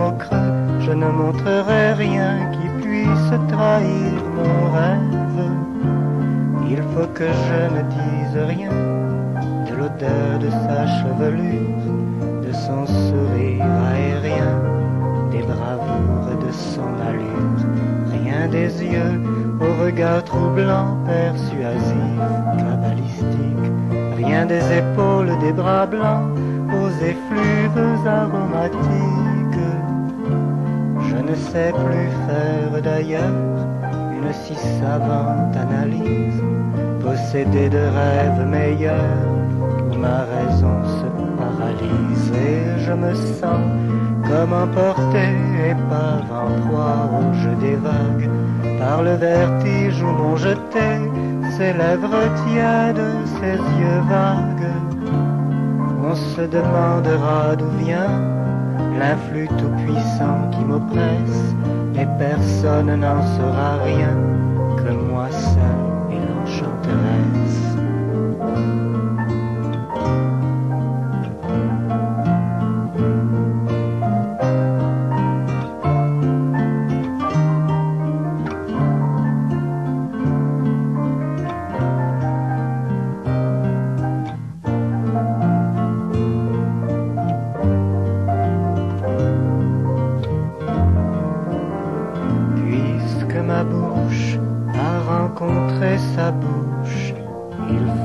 mots creux, je ne montrerai rien qui puisse trahir mon rêve. Il faut que je ne dise rien de l'odeur de sa chevelure, de son sourire aérien, des bravoures et de son allure. Rien des yeux au regard troublant, persuasif, cabalistique. Rien des épaules, des bras blancs aux effluves aromatiques. Je ne sais plus faire d'ailleurs une si savante analyse, posséder de rêves meilleurs où ma raison se paralyse. Et je me sens comme emporté, épave en proie au jeu des vagues, par le vertige où m'ont jeté ses lèvres tièdes, ses yeux vagues. On se demandera d'où vient l'influx tout-puissant qui m'oppresse, mais personne n'en saura rien que moi seul et l'enchanteresse. Ma bouche a rencontré sa bouche, il